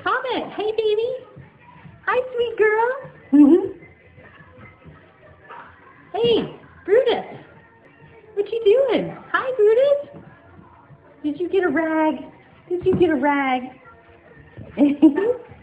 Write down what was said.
Comment. Hey, baby. Hi, sweet girl. Hey, Brutus. What you doing? Hi, Brutus. Did you get a rag? Did you get a rag?